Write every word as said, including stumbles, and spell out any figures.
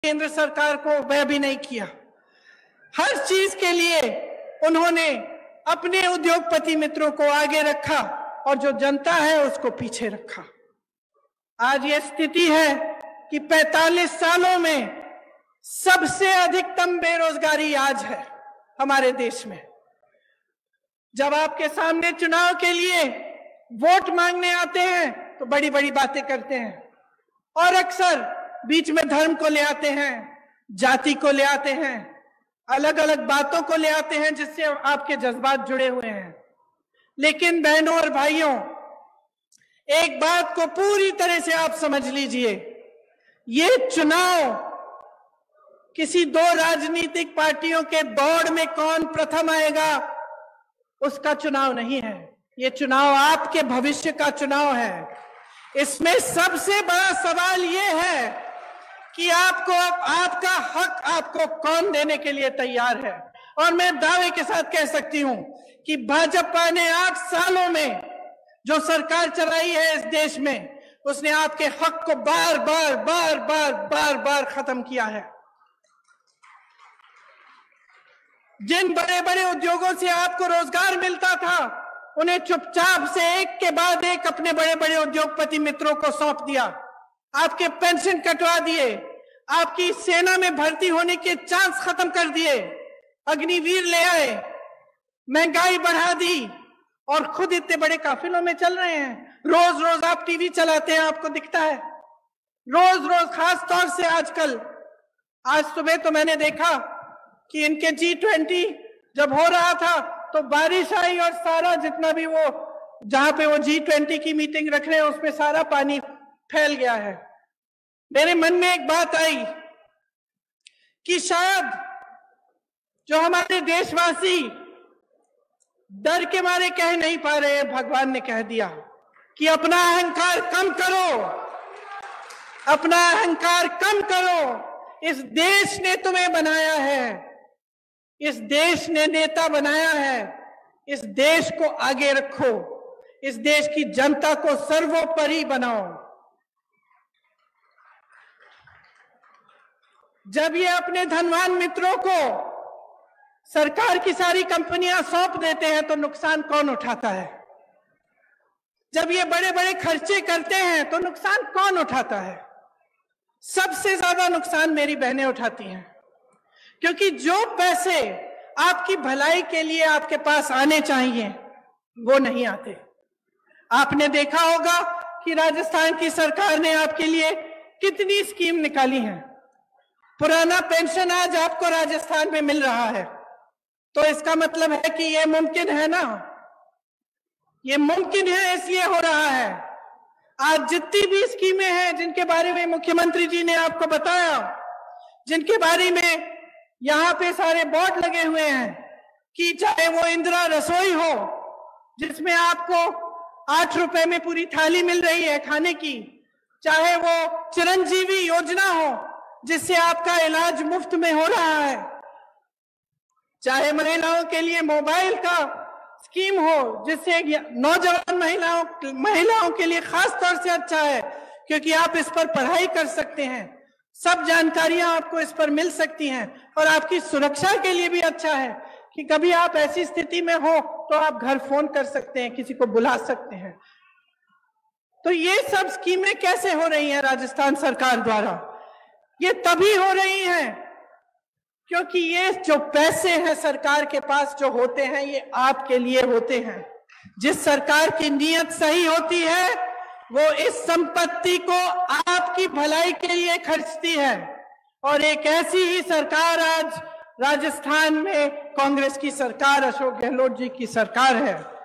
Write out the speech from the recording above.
केंद्र सरकार को वह भी नहीं किया। हर चीज के लिए उन्होंने अपने उद्योगपति मित्रों को आगे रखा और जो जनता है उसको पीछे रखा। आज ये स्थिति है कि पैंतालीस सालों में सबसे अधिकतम बेरोजगारी आज है हमारे देश में। जब आपके सामने चुनाव के लिए वोट मांगने आते हैं तो बड़ी बड़ी बातें करते हैं और अक्सर बीच में धर्म को ले आते हैं, जाति को ले आते हैं, अलग अलग बातों को ले आते हैं जिससे आपके जज्बात जुड़े हुए हैं। लेकिन बहनों और भाइयों, एक बात को पूरी तरह से आप समझ लीजिए, ये चुनाव किसी दो राजनीतिक पार्टियों के दौड़ में कौन प्रथम आएगा उसका चुनाव नहीं है। ये चुनाव आपके भविष्य का चुनाव है। इसमें सबसे बड़ा सवाल ये है कि आपको आपका हक आपको कौन देने के लिए तैयार है। और मैं दावे के साथ कह सकती हूं कि भाजपा ने आठ सालों में जो सरकार चलाई है इस देश में, उसने आपके हक को बार बार बार बार बार बार खत्म किया है। जिन बड़े बड़े उद्योगों से आपको रोजगार मिलता था उन्हें चुपचाप से एक के बाद एक अपने बड़े बड़े उद्योगपति मित्रों को सौंप दिया। आपके पेंशन कटवा दिए, आपकी सेना में भर्ती होने के चांस खत्म कर दिए, अग्निवीर ले आए, महंगाई बढ़ा दी और खुद इतने बड़े काफिलों में चल रहे हैं। रोज रोज आप टीवी चलाते हैं, आपको दिखता है रोज रोज, खास तौर से आजकल। आज सुबह तो मैंने देखा कि इनके जी ट्वेंटी जब हो रहा था तो बारिश आई और सारा जितना भी वो जहां पे वो जी ट्वेंटी की मीटिंग रख रहे हैं उसमें सारा पानी फैल गया है। मेरे मन में एक बात आई कि शायद जो हमारे देशवासी डर के मारे कह नहीं पा रहे हैं, भगवान ने कह दिया कि अपना अहंकार कम करो, अपना अहंकार कम करो। इस देश ने तुम्हें बनाया है, इस देश ने नेता बनाया है, इस देश को आगे रखो, इस देश की जनता को सर्वोपरि बनाओ। जब ये अपने धनवान मित्रों को सरकार की सारी कंपनियां सौंप देते हैं तो नुकसान कौन उठाता है? जब ये बड़े बड़े खर्चे करते हैं तो नुकसान कौन उठाता है? सबसे ज्यादा नुकसान मेरी बहनें उठाती हैं, क्योंकि जो पैसे आपकी भलाई के लिए आपके पास आने चाहिए वो नहीं आते। आपने देखा होगा कि राजस्थान की सरकार ने आपके लिए कितनी स्कीम निकाली है। पुराना पेंशन आज आपको राजस्थान में मिल रहा है, तो इसका मतलब है कि ये मुमकिन है ना, ये मुमकिन है इसलिए हो रहा है। आज जितनी भी स्कीमें हैं जिनके बारे में मुख्यमंत्री जी ने आपको बताया, जिनके बारे में यहाँ पे सारे बोर्ड लगे हुए हैं, कि चाहे वो इंदिरा रसोई हो जिसमें आपको आठ रुपए में पूरी थाली मिल रही है खाने की, चाहे वो चिरंजीवी योजना हो जिससे आपका इलाज मुफ्त में हो रहा है, चाहे महिलाओं के लिए मोबाइल का स्कीम हो जिससे नौजवान महिलाओं महिलाओं के लिए खास तौर से अच्छा है क्योंकि आप इस पर पढ़ाई कर सकते हैं, सब जानकारियां आपको इस पर मिल सकती हैं, और आपकी सुरक्षा के लिए भी अच्छा है कि कभी आप ऐसी स्थिति में हो तो आप घर फोन कर सकते हैं, किसी को बुला सकते हैं। तो ये सब स्कीमें कैसे हो रही हैं राजस्थान सरकार द्वारा? ये तभी हो रही हैं क्योंकि ये जो पैसे हैं सरकार के पास जो होते हैं ये आपके लिए होते हैं। जिस सरकार की नीयत सही होती है वो इस संपत्ति को आपकी भलाई के लिए खर्चती है, और एक ऐसी ही सरकार आज राजस्थान में कांग्रेस की सरकार, अशोक गहलोत जी की सरकार है।